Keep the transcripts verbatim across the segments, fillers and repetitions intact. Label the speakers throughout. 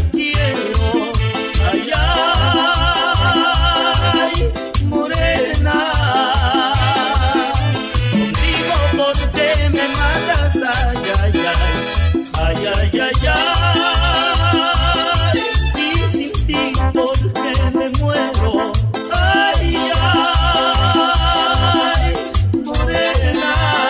Speaker 1: quiero. Ay, ay, morena. Contigo porque me matas. Ay, ay, ay. Ay, ay, ay, ay. Y sin ti porque me muero. Ay, ay, morena.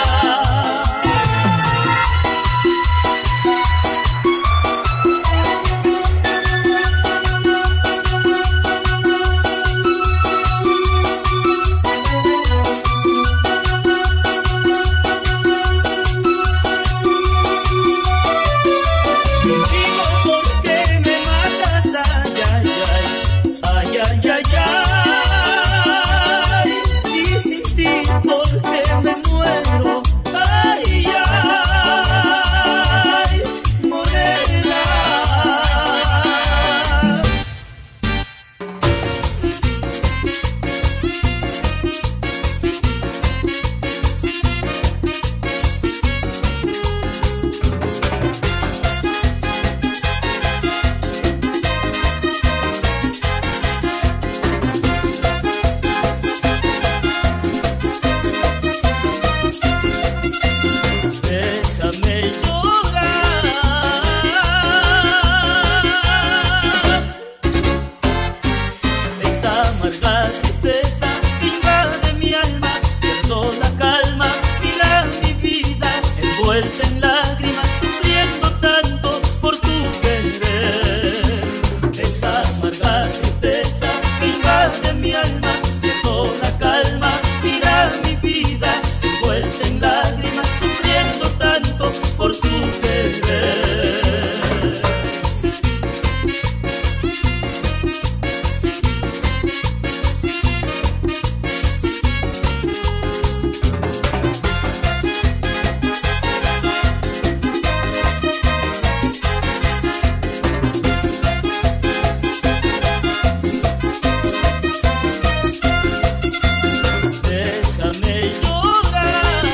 Speaker 1: Contigo porque me matas. Ay, ay, ay. Ay, ay, ay, ay. Y sin ti porque me muero. Ay, ay, morena. Déjame llorar. Esta amarga tristeza invade mi alma. Pierdo la calma, mira mi vida envuelta en lágrimas, sufriendo tanto por tu querer. Esta amarga tristeza invade mi alma. Pierdo la calma, mira mi vida envuelta en lágrimas, sufriendo tanto por tu querer. Déjame llorar.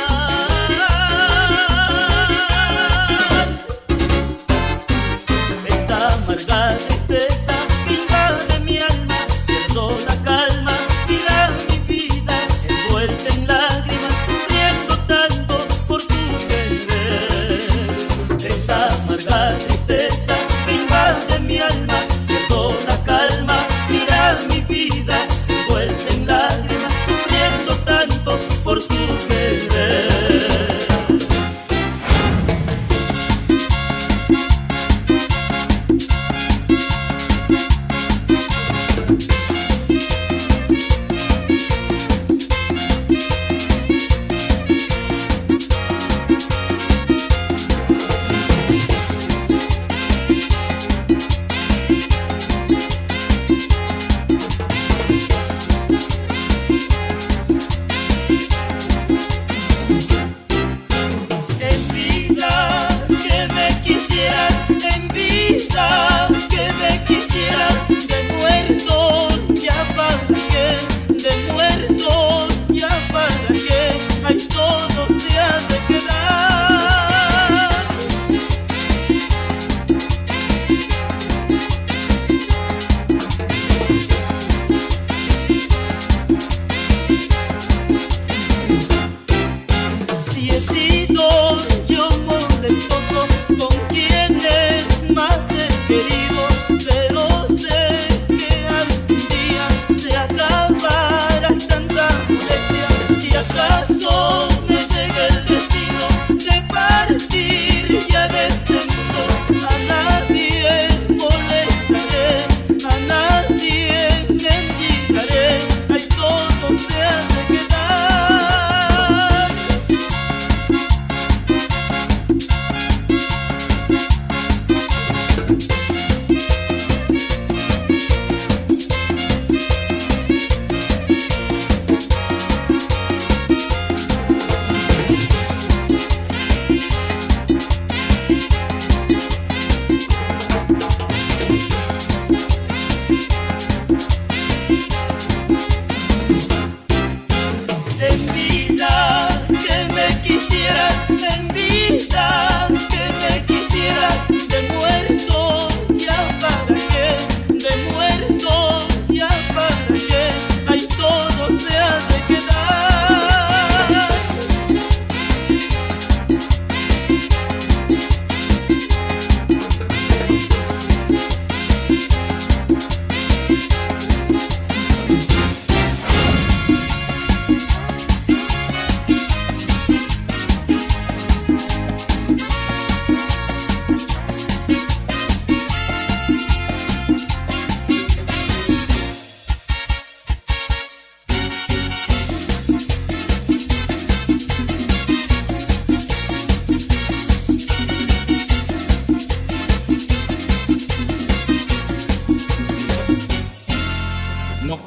Speaker 1: Esta amarga tristeza invade mi alma. Pierdo la calma, mira mi vida envuelta en lágrimas, sufriendo tanto por tu querer. Esta amarga tristeza invade mi alma. Pierdo la calma, mira mi vida envuelta en lágrimas, sufriendo tanto por tu querer.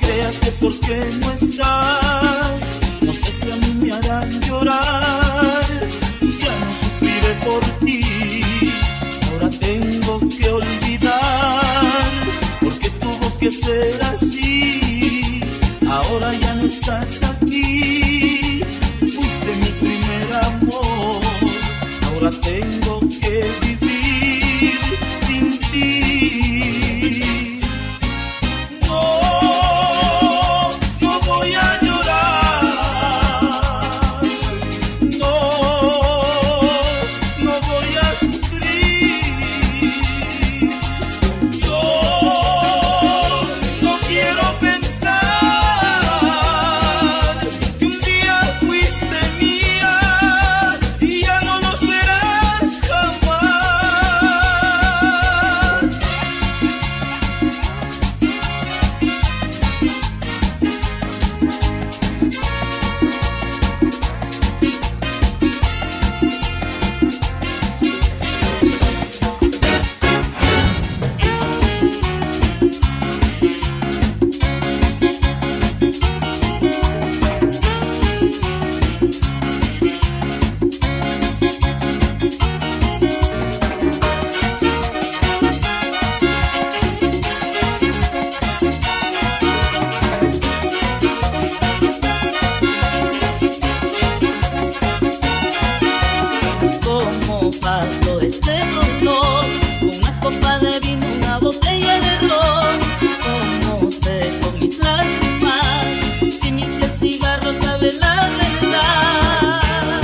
Speaker 1: creas que porque no estás, no sé si a mí me harán llorar. Ya no sufriré por ti, ahora tengo que olvidar, porque tuvo que ser así. Ahora ya no estás aquí, fuiste mi primer amor, ahora tengo que vivir sin ti. No, yo voy a llorar, no, no voy a sufrir. Yo no quiero pensar que un día fuiste mía y ya no lo serás jamás. Como paso este dolor, una copa de vino, una botella de ron. Como seco mis lágrimas, si mi piel cigarro sabe la verdad.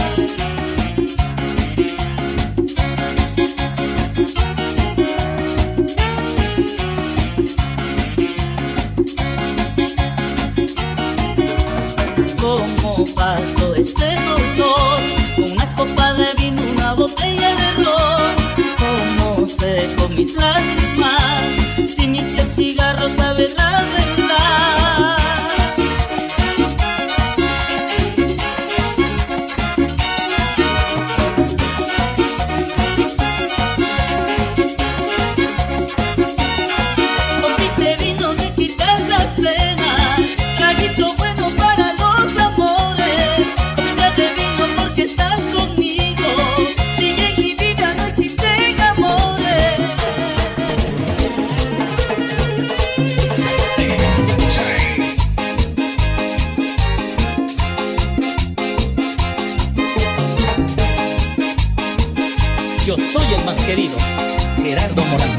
Speaker 1: Como paso este dolor, una copa de vino, una botella de ron. Como seco mis lágrimas, si mi piel cigarro sabe la verdad. Copita de vino me quitas las penas, traguito bueno para los amores. Copita de vino porque estás conmigo, si en mi vida no existen amores. Yo soy el más querido, Gerardo Morán.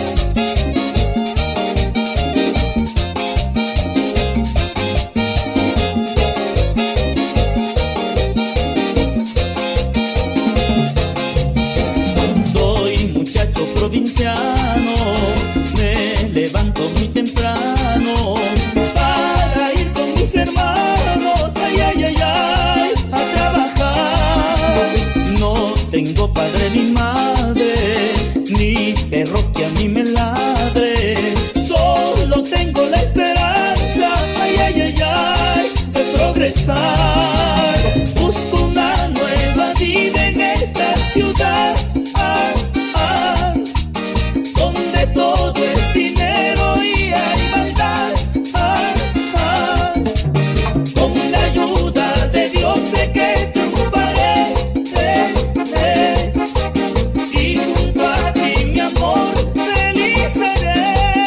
Speaker 1: Soy muchacho provinciano, me levanto muy temprano para ir con mis hermanos, ay, ay, ay, ay, a trabajar. No tengo padre ni madre, ni perro que a mí me ladre. Solo tengo la esperanza, ay, ay, ay, ay, de progresar. Busco una nueva vida en esta ciudad, ah, ah, donde todo es dinero y hay maldad, ah, ah. Con la ayuda de Dios sé que triunfaré, eh, eh. Y junto a ti, mi amor, feliz seré,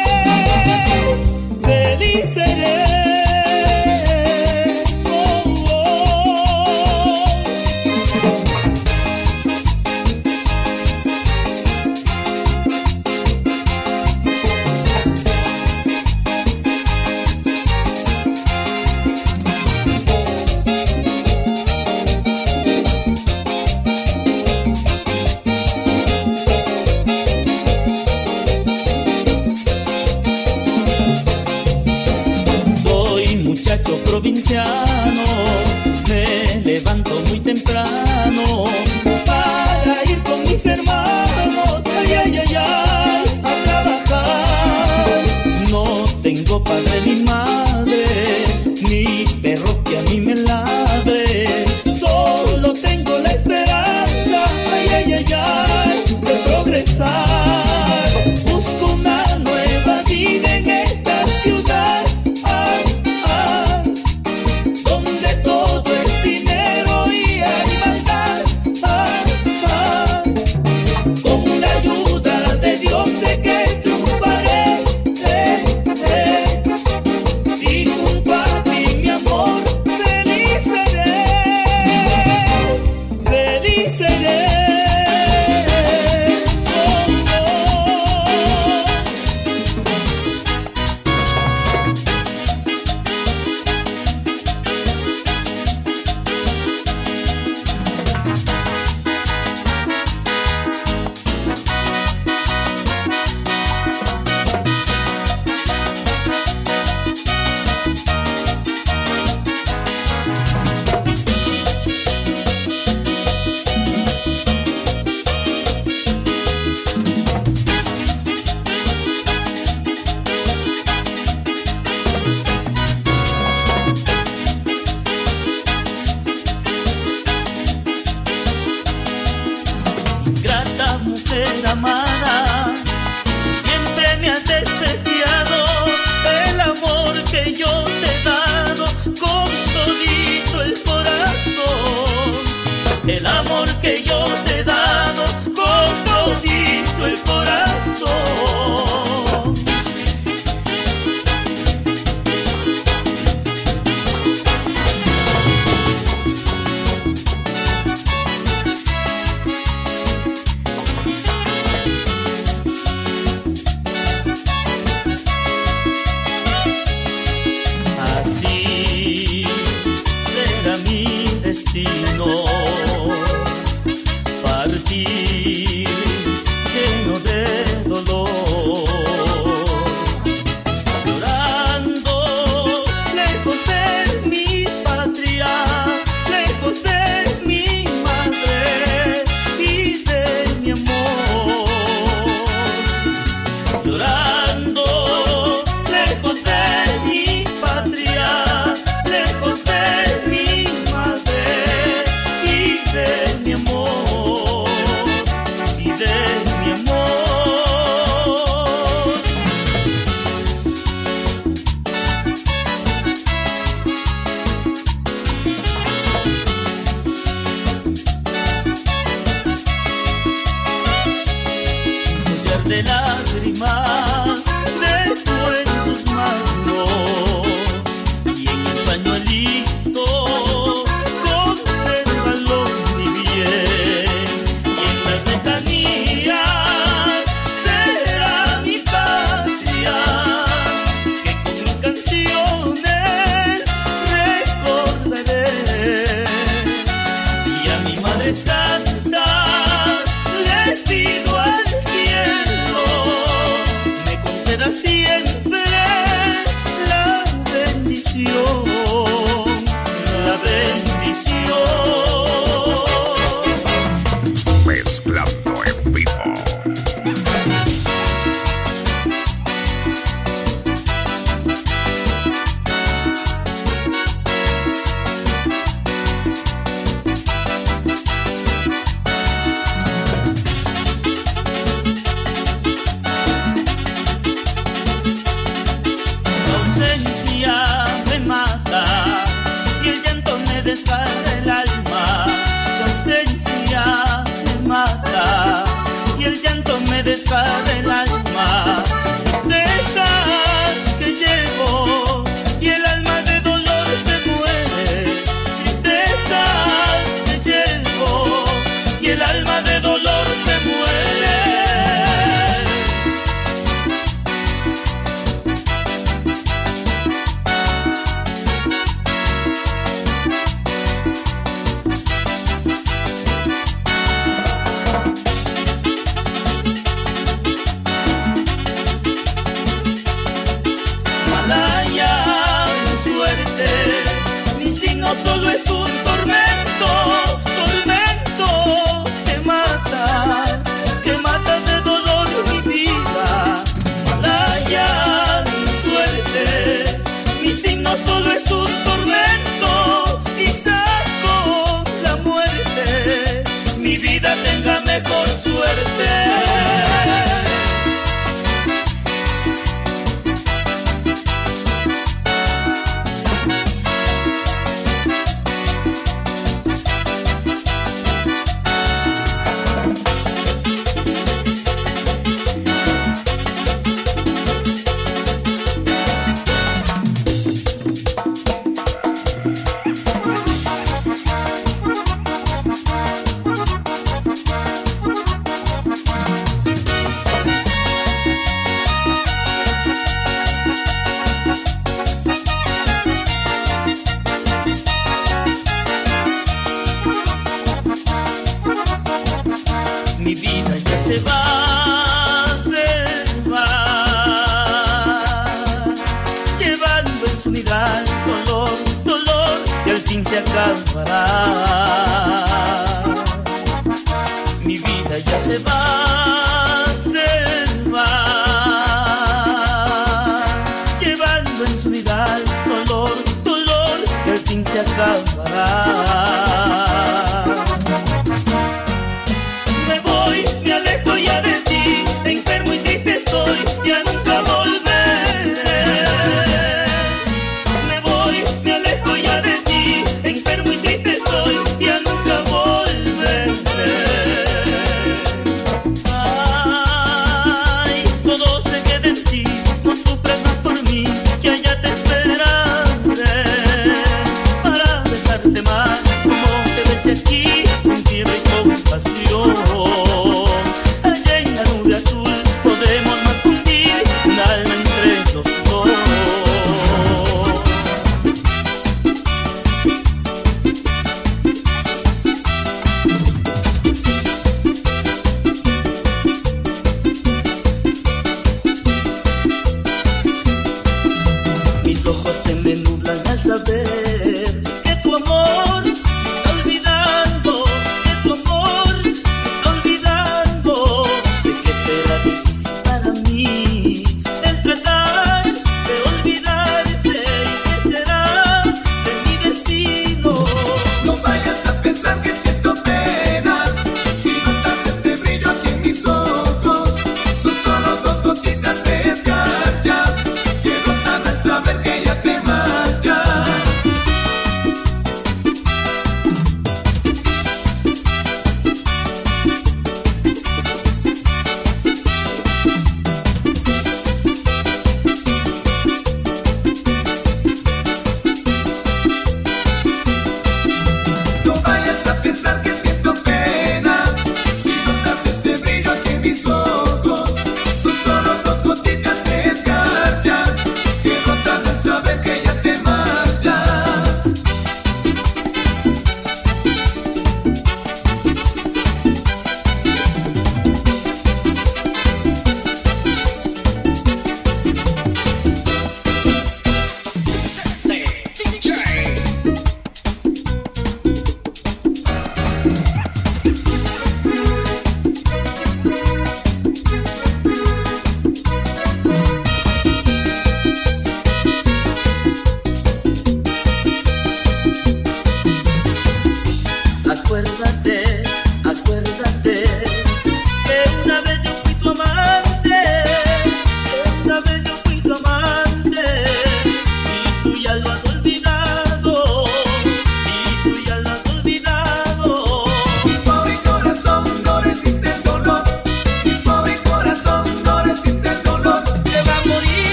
Speaker 1: feliz seré. Oh, oh. Soy muchacho provinciano, me levanto muy temprano para ir con mis hermanos, ay, ay, ay, ay, a trabajar. No tengo padre ni madre, ni perro que a mí me ladre. Solo tengo la esperanza, ay, ay, ay, ay, de progresar. Busco una nueva vida en esta ciudad, ay, será siempre la bendición, la bendición.
Speaker 2: Mezclando en vivo.
Speaker 1: Desgarra el alma, tu ausencia me mata y el llanto me desgarra el alma. Tristezas que llevo y el alma de dolor se muere. Tristezas que llevo y el alma de dolor se muere. No solo es un tormento, tormento que mata, que mata de dolor mi vida. Malaya, mi suerte, mi signo solo es un tormento y saco la muerte. Mi vida tenga mejor suerte. Mi vida ya se va, se va, llevando en su mirar dolor, dolor, y al fin se acabará. Mi vida ya se va, se va, llevando en su mirar dolor, dolor, y al fin se acabará. Me alejo ya de ti, enfermo y triste estoy, ya nunca volveré. Me voy, me alejo ya de ti, enfermo y triste estoy, ya nunca volveré. Ay, todo se queda en ti, no sufras más por mí, que allá te esperaré para besarte más.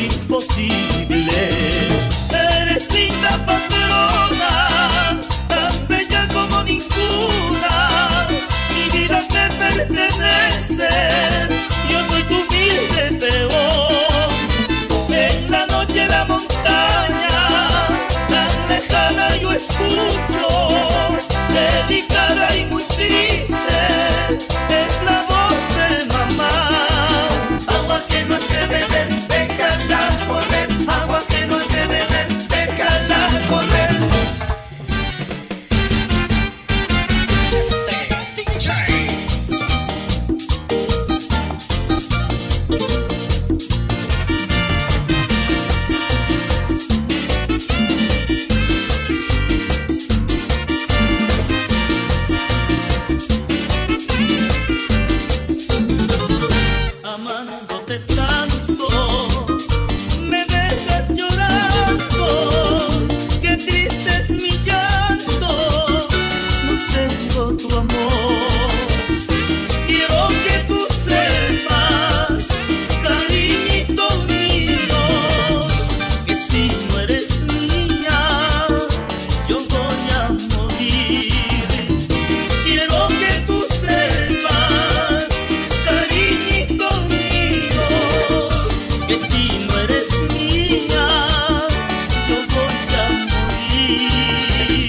Speaker 1: imposible. Eres linda patrona, tan bella como ninguna. Mi vida te pertenece, yo soy tu humilde peón. En la noche la montaña tan lejana yo escucho, dedicada y muy triste, es la voz de mamá. Agua que no se beber, déjala correr. Agua que no se beber, déjala correr. Amándote tanto, me dejas llorando. Qué triste es mi llanto, no tengo tu amor. Quiero que tú sepas, cariñito mío, que si no eres mía, yo voy a morir. Quiero que tú sepas, cariñito mío, que si no eres mía, yo voy a morir.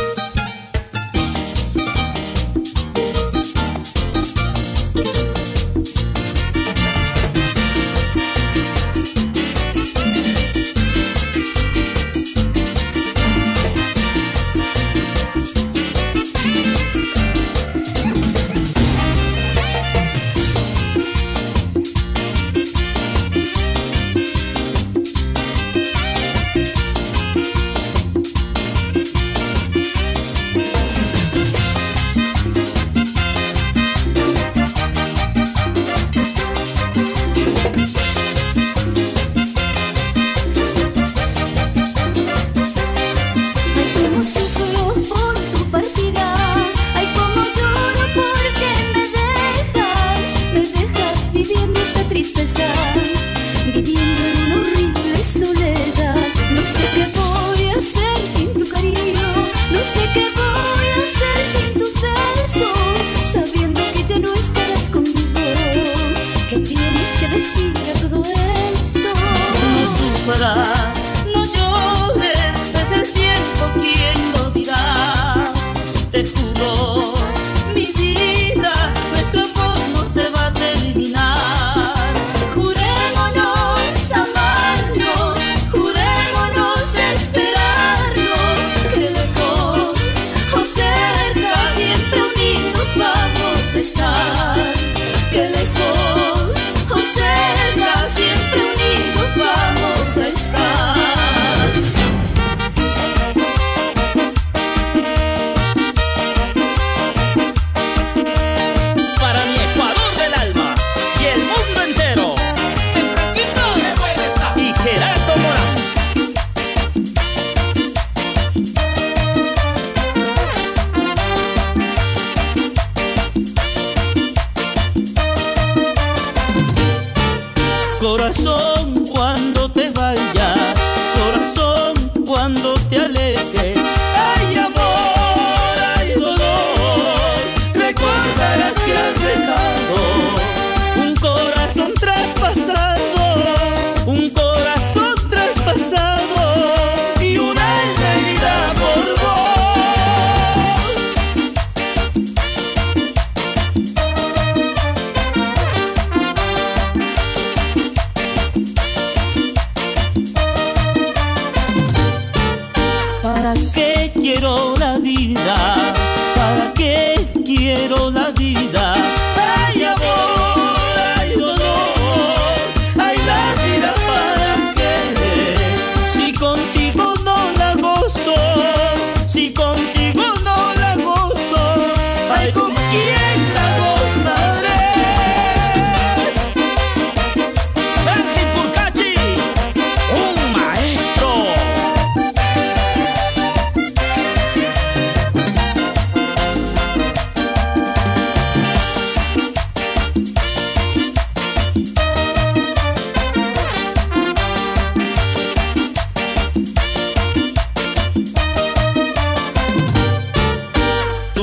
Speaker 3: Ay, cómo sufro por tu partida, ay, cómo lloro porque me dejas, me dejas viviendo esta tristeza, viviendo en una horrible soledad. No sé qué voy a hacer sin tu cariño, no sé qué voy a hacer sin tus besos, sabiendo que ya no estarás conmigo. ¿Qué tienes que decir a todo esto?
Speaker 1: No sufras, no llores, es el tiempo quien lo dirá. Te juro, mi vida, nuestro amor no se va a terminar.
Speaker 3: Jurémonos amarnos, jurémonos esperarnos, que lejos o cerca siempre unidos vamos a estar. Que lejos o cerca siempre unidos vamos a estar.
Speaker 1: Para mi Ecuador del alma y el mundo entero, y Gerardo Morán. Corazón, cuando te vayas, corazón, cuando te alejes, ay amor, ay dolor, recordarás que has dejado un corazón traspasado, un corazón traspasado y una herida por vos. ¿Para qué quiero la vida? ¿Para qué quiero la vida? Ay amor, ay dolor, ay la vida para qué. Si contigo no la gozo, si contigo no la gozo, ay con quién la gozaré. Bertin Purcachi, un maestro.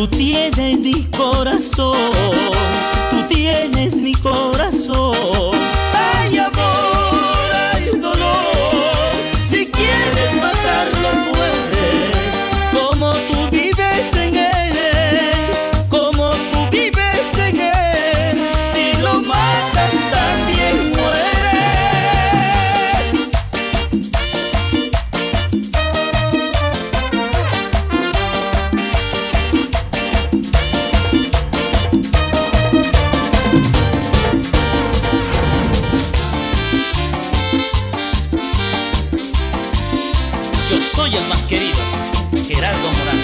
Speaker 1: Tú tienes mi corazón, tú tienes mi corazón. Ay, amor, ay, dolor, si quieres matarlo puedes, como tú vives en él, como tú vives en él, si lo matas también mueres. Yo soy el más querido, Gerardo Morán.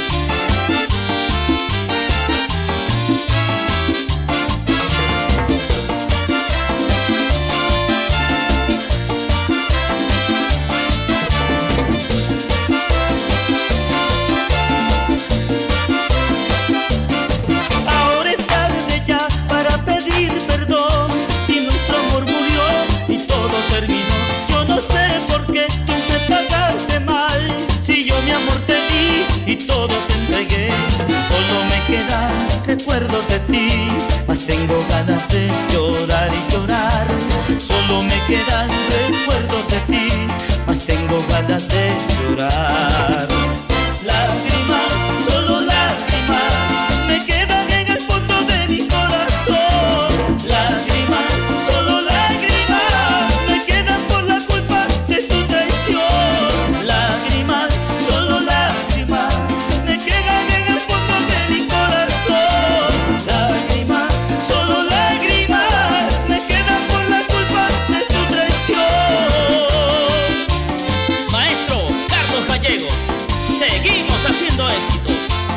Speaker 1: Ahora es tarde ya para pedir perdón, si nuestro amor murió y todo terminó. Yo no sé por qué tú me pagaste mal, si yo mi amor te di y todo te entregué. Solo me quedan recuerdos de ti, mas tengo ganas de llorar y llorar. Solo me quedan recuerdos de ti, mas tengo ganas de llorar. Lágrimas, solo lágrimas, me quedan en el fondo de mi corazón. Lágrimas, solo lágrimas, me quedan por la culpa de tu traición. Lágrimas, solo lágrimas, me quedan en el fondo de mi corazón. Lágrimas, solo lágrimas, me quedan por la culpa de tu traición. Maestro Carlos Gallegos, seguimos haciendo éxitos.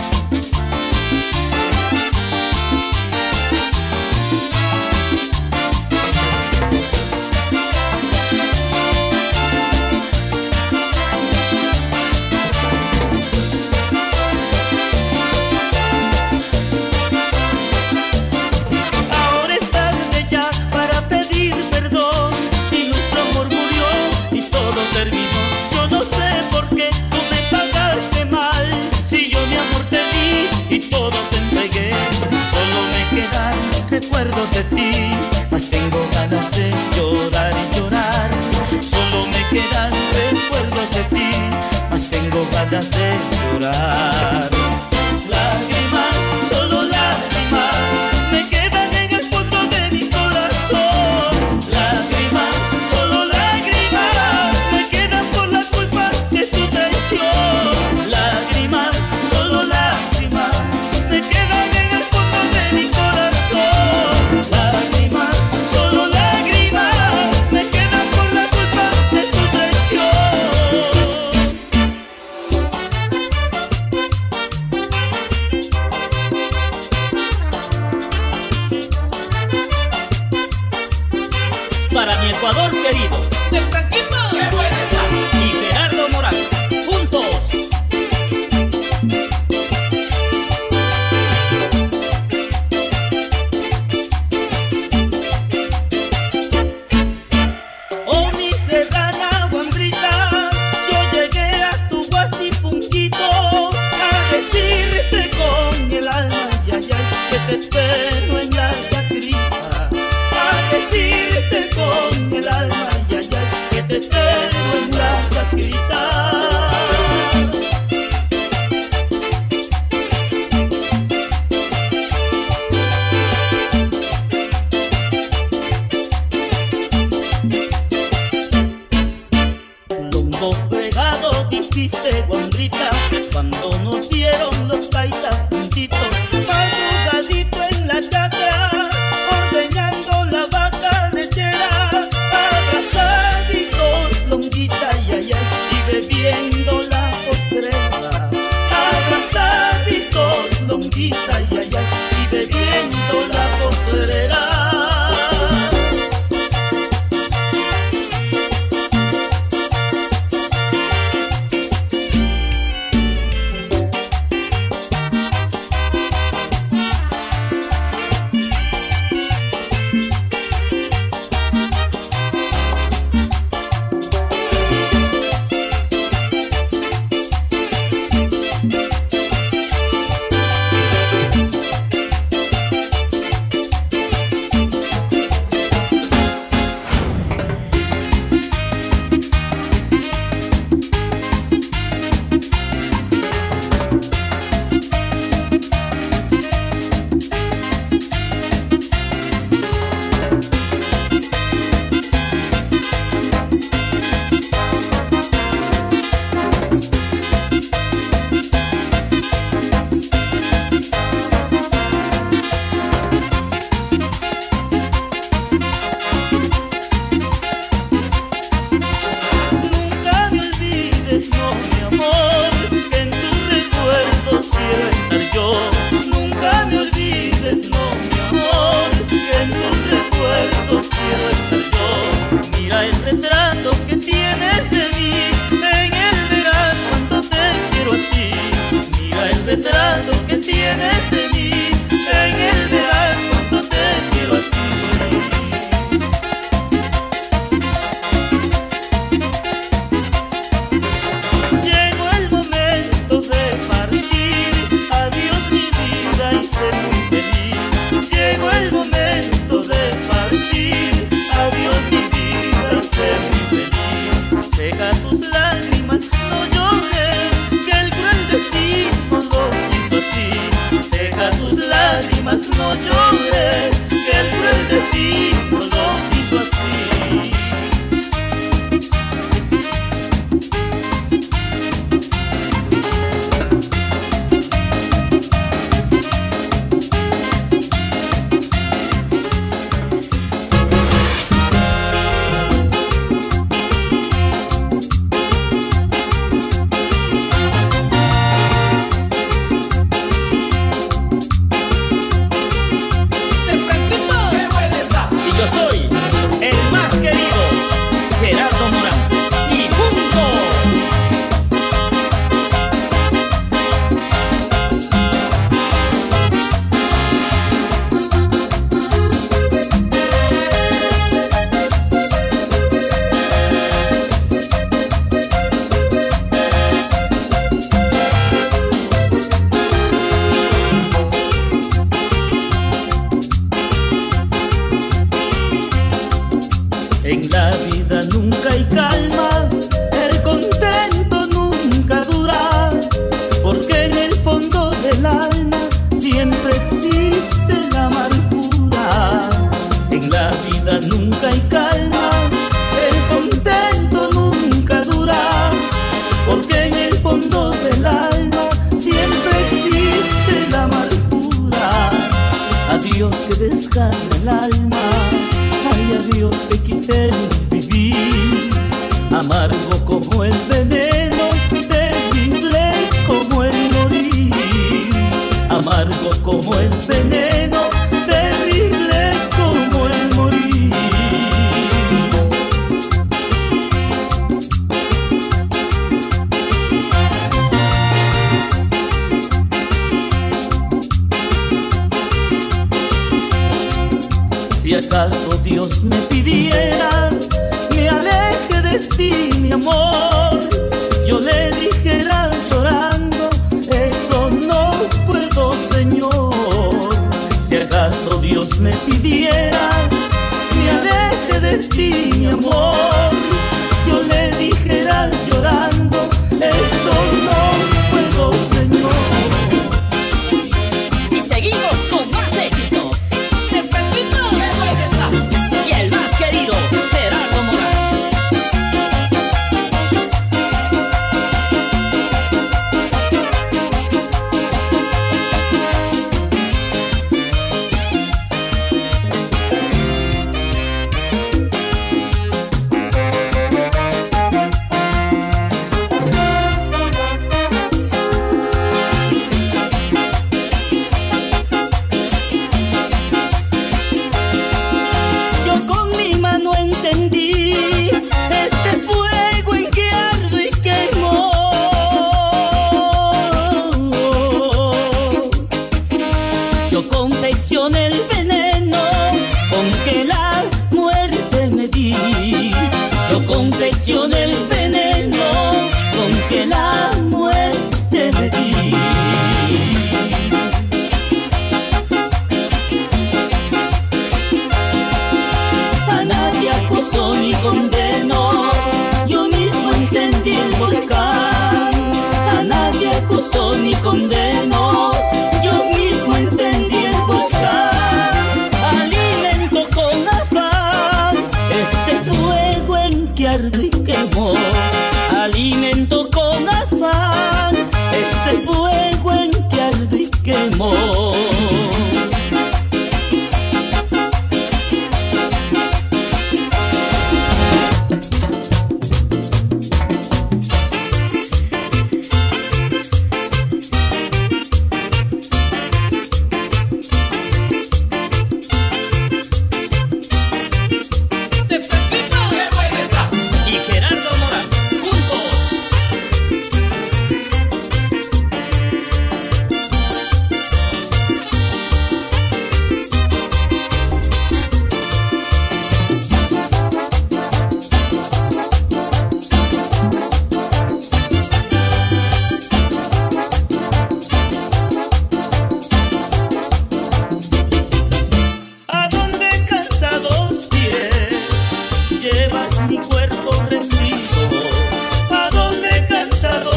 Speaker 1: Ahora es tarde ya para pedir perdón, si nuestro amor murió y todo terminó. Yo no sé por qué tú me pagaste mal, si yo mi amor te di y todo te entregué. Solo me quedan recuerdos de ti, mas tengo ganas de llorar y llorar. Solo me quedan recuerdos de ti, mas tengo ganas de llorar. Lágrimas, solo lágrimas, me quedan en el fondo de mi corazón. Lágrimas, solo lágrimas, me quedan por la culpa de tu traición. Lágrimas, solo lágrimas, me quedan en el fondo de mi corazón. Lágrimas, solo lágrimas, me quedan por la culpa de tu traición. Para mi Ecuador querido,
Speaker 4: ¡De Franquismo! ¡Qué buena está!
Speaker 1: y Gerardo Morán, juntos. Oh, mi serrana guambrita, yo llegué a tu guasipunquito a decirte con el alma, ay, ay, ay, que te espero en la chacrita. A decirte con el alma, ay, ay, ay, que te espero en la chacrita. Lombo fregado dijiste, guambrita, cuando nos dieron los taitas juntitos. Madrugadito en la chacra, ordeñando la vaca lechera, abrazaditos, longuita, ay, ay, ay, y bebiendo la postrera. Abrazaditos, longuita, ay, ay, ay, y bebiendo la postrera. mas no llores, que el cruel destino lo quiso así. En la vida nunca hay calma, el contento nunca dura, porque en el fondo del alma siempre existe la amargura. En la vida nunca hay calma, el contento nunca dura, porque en el fondo del alma siempre existe la amargura. Adiós que desgarra el alma, ay, adiós que quite el vivir, amargo como el veneno, terrible como el morir. Amargo como el veneno, terrible como el morir. Si acaso Dios me pidiera me aleje de ti, mi amor, yo le dijera llorando, eso no puedo, Señor. Si acaso Dios me pidiera me aleje de ti, mi amor, yo le dijera llorando, eso no puedo, Señor.
Speaker 5: Y seguimos con más éxito. Y el más querido, Gerardo Morán.
Speaker 1: Confeccioné el veneno con que la muerte me di. Yo confeccioné el veneno con que la muerte me di. A nadie acusó ni condenó, yo mismo encendí el volcán. A nadie acusó ni condenó, yo mismo encendí el volcán. Alimento con afán este fuego en que ardo y quemo. Alimento con afán este fuego en que ardo y quemo.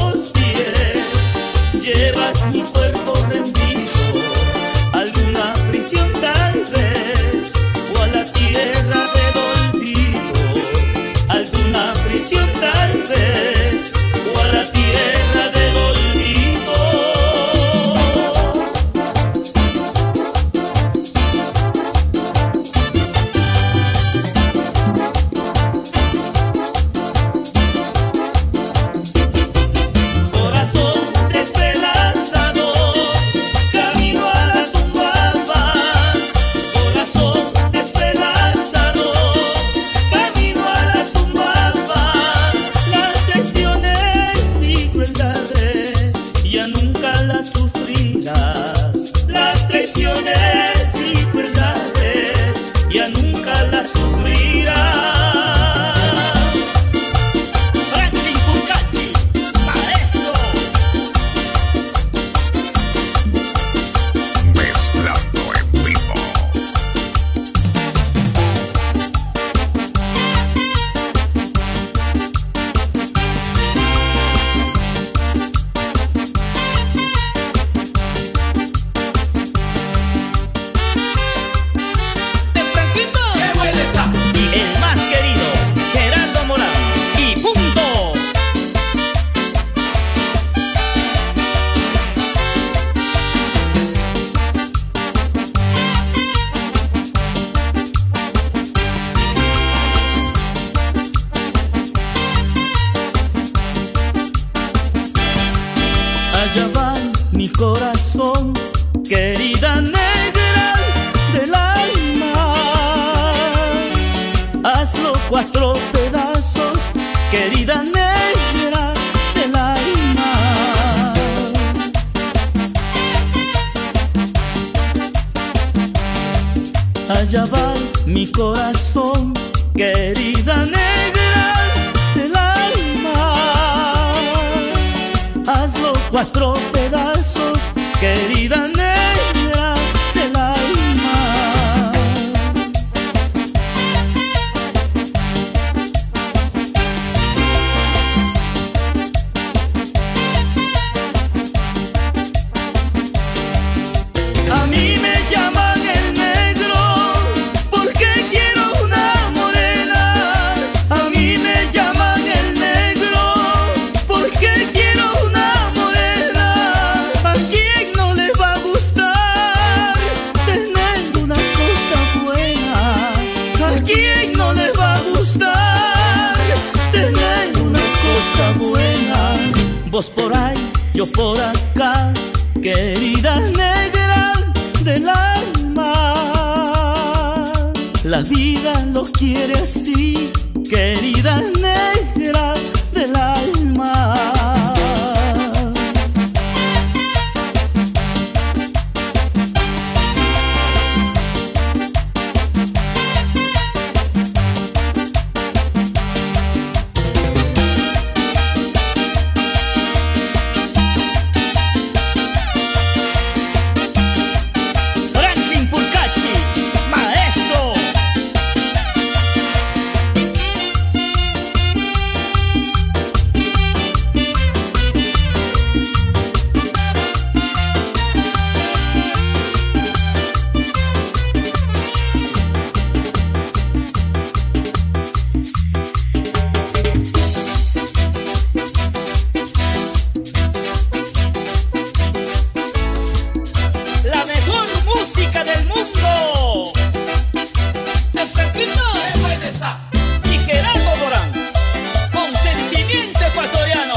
Speaker 1: llevas mi cuerpo rendido a alguna Allá va mi corazón, querida negra del alma. Hazlo cuatro pedazos, querida negra del alma. Allá va mi corazón, querida negra del alma. Hazlo cuatro pedazos, querida negra del alma. A mí me llaman el negro porque quiero una morena. A mí me llaman el negro porque quiero una morena. ¿A quién no le va a gustar tener una cosa buena? ¿A quién no le va a gustar tener una cosa buena? Vos por ahí, yo por acá, querida negra del alma. La vida lo quiere así, querida negra del alma.
Speaker 5: Franklin Pulcachi, maestro. La mejor música del mundo.
Speaker 4: El Franklin qué bueno está.
Speaker 5: Y Gerardo Morán, con sentimiento ecuatoriano.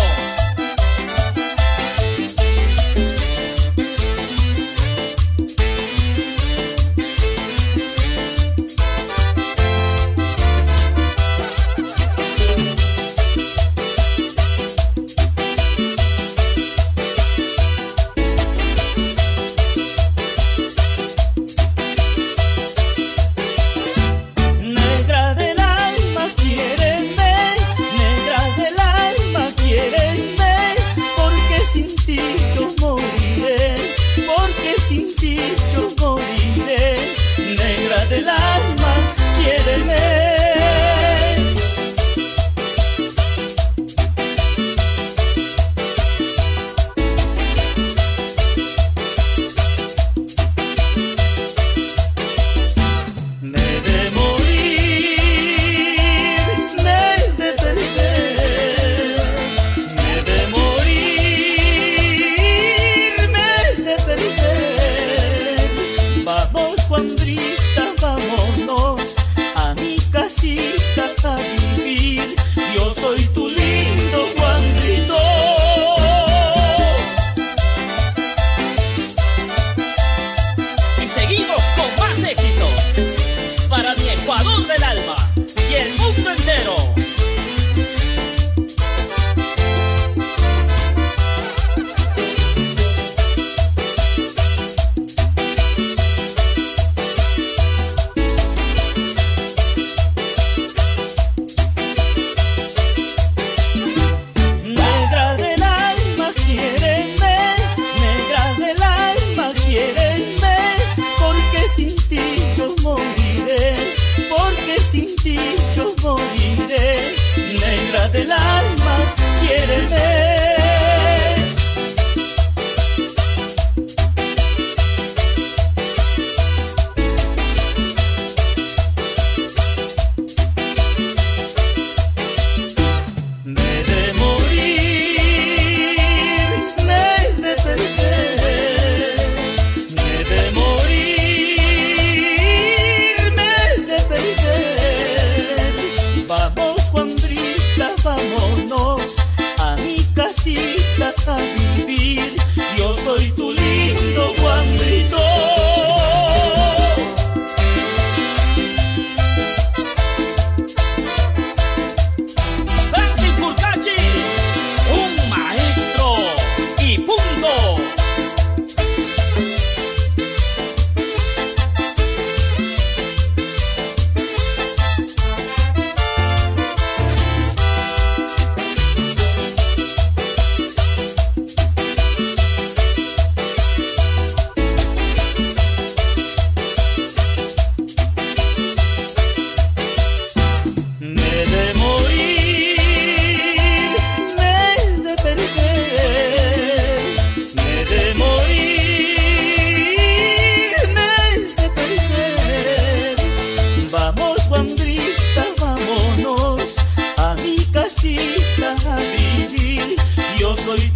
Speaker 1: Negra del alma, quiéreme, negra del alma, quiéreme, porque sin ti yo moriré, porque sin ti yo moriré. Negra del alma, quiéreme. Me de morir, me de perder, me de morir, me de perder. Vamos, Juanbrita, vámonos a mi casita a vivir. Yo soy tu lindo Juanrito.
Speaker 5: Y seguimos con más éxito para mi Ecuador del alma y el mundo entero.
Speaker 1: Negra del alma, quiéreme, negra del alma, quiéreme, porque sin ti yo moriré, porque sin ti yo moriré. Negra del alma, quiéreme. Me de morir, me de perder, me de morir, me de perder. Vamos, Juanbrita, vámonos a mi yo soy